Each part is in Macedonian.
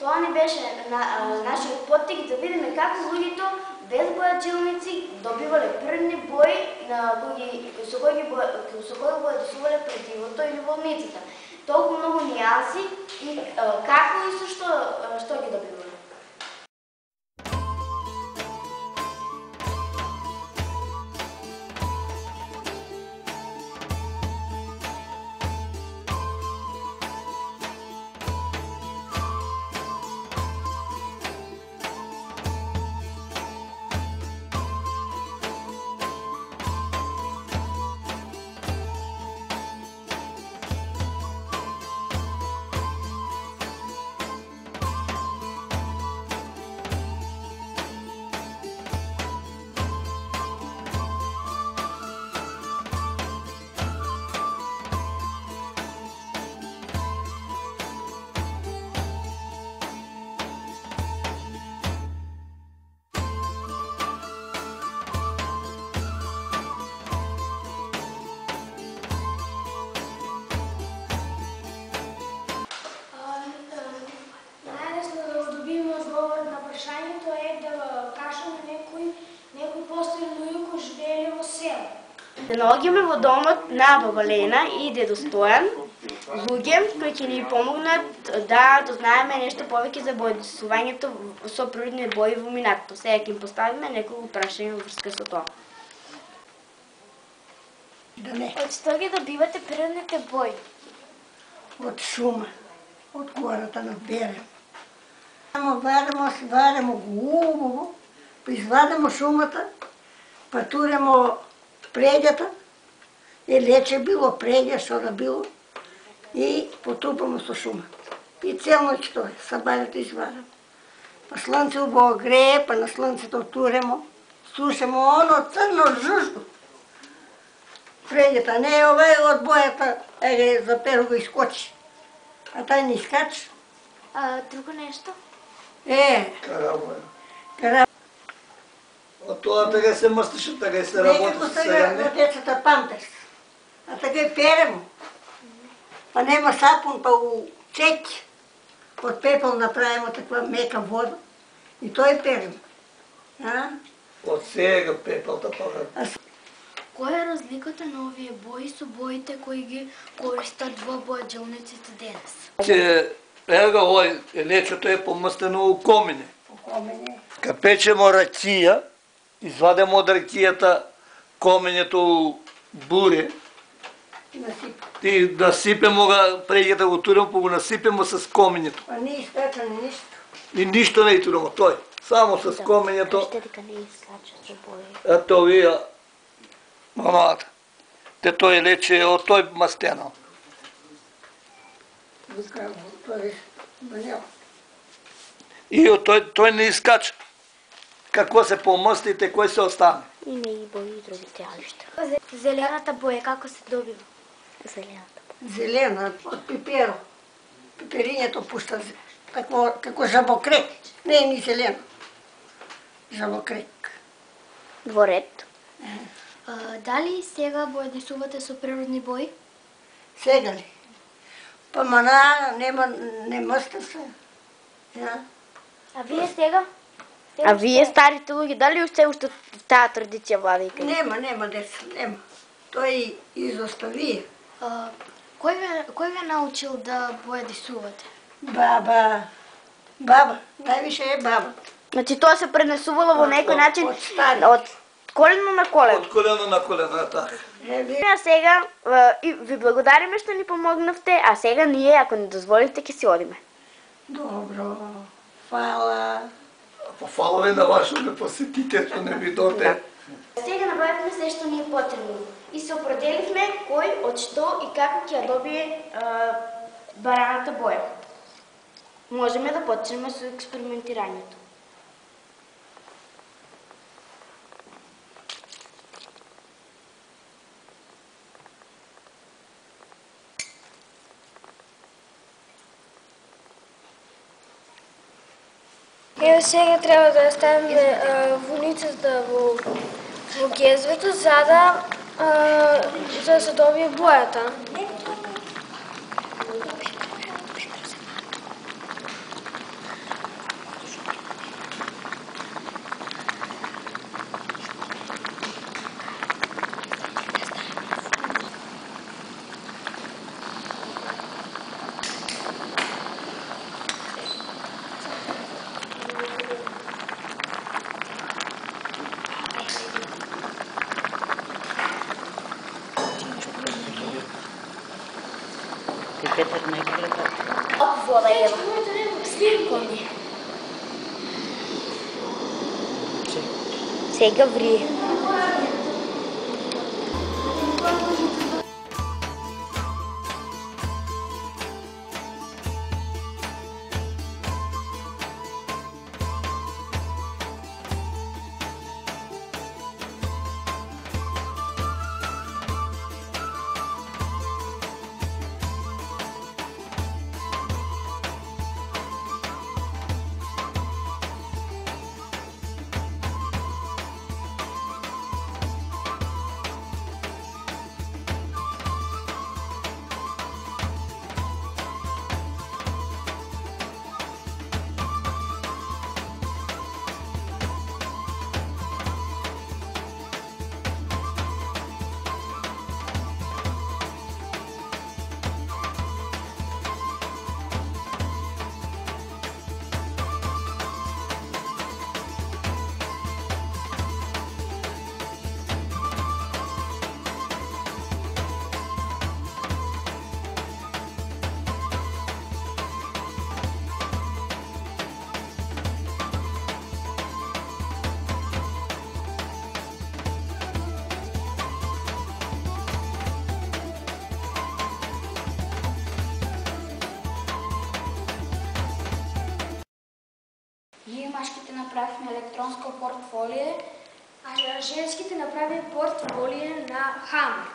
Тоа ни беше нашиот поттик да видиме како луѓето без бојачилници добивале првни бои со кои го бојадисувале предивото или волницата. Толку многу нијанси и како и со што ги добивале. Да наоѓаме во домот на баба Лена и дедо Стојан луѓе кои ќе ни помогнат да дознаеме нешто повеќе за бојадисувањето со природни бои во минатото. Сега ќе им поставиме неколку прашања во врска со тоа. Од што ги добивате природните бои? Од шума, од гората на берем. Варемо го убаво, извадимо шумата, патуремо преѓата, лече било, преѓа, што да било, и потупамо со шумата. И цел ноќ тоа, сабајата извадам. Па слънце убаво грее, па на слънцето туремо, сушемо оно црно жужго. Преѓата не е овај од бојата, за перо го искочи. А тај не искача. Друго нешто? Карабоја. Од тоа така се мрстеше, така се работи. Сега на децата памперс. А така и перемо. Па нема сапун, па у цеќ. Од пепел направимо таква мека вода. И тој перемо. Од сега пепелта пара. Која е разликата на овие бои со боите кои ги користат во бојаджилниците денес? Ега овој лечето е помстено у комине. Ка печемо ракија, извадемо од ракијата коменето у буре и насипемо ga, преѓата го туримо, па го насипемо с коменето. Па не искача ни ништо. И ништо не туримо, тој. Само с коменето. Кажете дека не искача со бои. Ето вие, мамата. Те тој лече е од тој мастено. И од тој не искача. Какво се помстите, кој се остане? И не и бои и други теалишта. Зелената боја како се добива? Зелената боја. Зелена, од пиперо. Пиперињето пушта како жабокрек. Не е ни зелено. Жабокрек. Дворед. Дали сега бојадисувате со природни бои? Сега ли? Па мана, не мрста се. А вие сега? А вие старите луѓе, дали уште таа традиција влади? Нема деца, нема. Тој изостави. Кој ве научил да бојадисувате? Баба, највише е баба. Значи тоа се пренесувало во некој начин од стари. од колено на колено. Од колено на колено, така. А сега ви благодариме што ни помогнавте, а сега ние, ако ни дозволите, ќе си одиме. Добро, фала. Фала на вашето посетите, што не ви доте. Сега набавивме се што ни е потребно и се определивме кој, од што и како ќе ја добие бараната боја. Можеме да почнеме со експериментирањето. Ево сега треба да ставиме вуницата во гезвето за да се добие бојата. Елева. Коми. Сега ври. Ние мъжките направихме електронско портфолие, а женските направи портфолие на Хамър.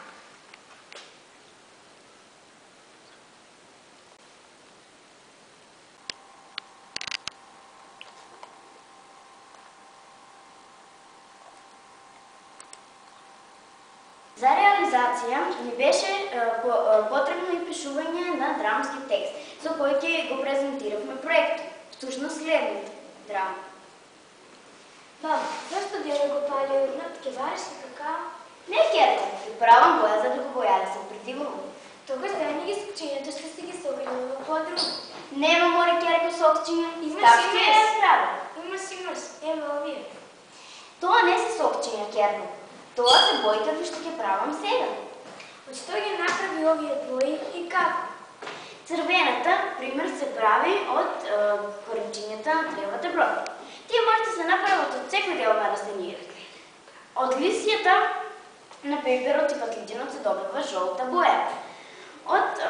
За реализация ни беше потребно и пишување на драмски текст, со кој ќе го презентиравме проектот. Всушност следната драма. Баба, зашто дядо го пали урнат, ке вариш ли какао? Не керка, приправам боја за да го боја да се придивувам. Тогаш дай ми ги сокчињата, ще си ги согреваме во подруг. Нема море керка сокчиња. Имаш, Имаш. Ево овие. Тоа не се сокчиња, керка. Тоа се боите што ќе правам сега. Од што ги направи овие бои и како? Црвената, пример, се прави од коренчињата на тревата брода. Тие може да се направат од секој дел на растенијата. Од лисијата на пеперот и патличинот се добива жолта боја. Од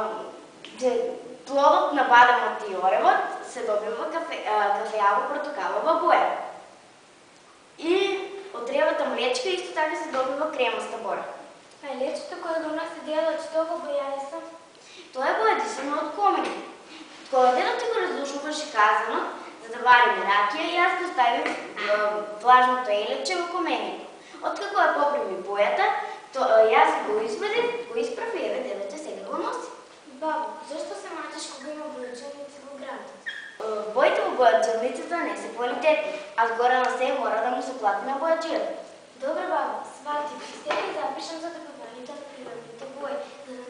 плодот на бадамот и оревот се добива кафеаво-портокалова боја. И од тревата млечка исто така се добива кремаста боја. А лечето кое го носи дедот, што го бојаеса? Тоа е бојадисано од комени. Кога дедот ти го разлушуваше казано, за да вариме ракија, и аз го ставив влажното елече во комението. Откако ја поприми бојата, јас го извадив, го исправ и еве дедото сега го носи. Бабо, зашто се мачеш кога има бојачилници во градот? Боите во бојачилницата не се квалитетни, а згора на се мора да му се плати на бојачилот. Добре, бабо, сватив. Сега ги запишам за добивањето на природните бои, за да